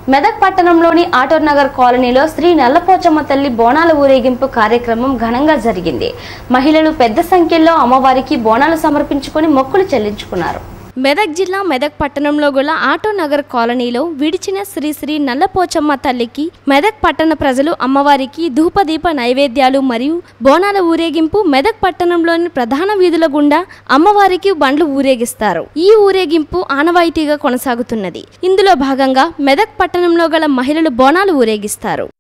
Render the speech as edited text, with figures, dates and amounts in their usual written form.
మెదక్ పట్టణంలోని ఆటోర్ నగర్ కాలనీలో శ్రీ నల్లపోచమ్మ తల్లి బోనాల ఊరేగింపు కార్యక్రమం ఘనంగా జరిగింది. మహిళలు పెద్ద సంఖ్యలో అమ్మవారికి బోనాలు సమర్పించుకొని మొక్కులు చెల్లించుకున్నారు. మెదక్ జిల్లా మెదక్ పట్టణంలో గల ఆటో నగర్ కాలనీలో విడిచిన శ్రీ నల్లపోచమ్మ తల్లికి మెదక్ పట్టణ ప్రజలు అమ్మవారికి ధూపదీప నైవేద్యాలు మరియు బోనాల ఊరేగింపు మెదక్ పట్టణంలోని ప్రధాన వీధుల గుండా అమ్మవారికి బండ్లు ఊరేగిస్తారు. ఈ ఊరేగింపు ఆనవాయితీగా కొనసాగుతున్నది. ఇందులో భాగంగా మెదక్ పట్టణంలో గల మహిళలు బోనాలు ఊరేగిస్తారు.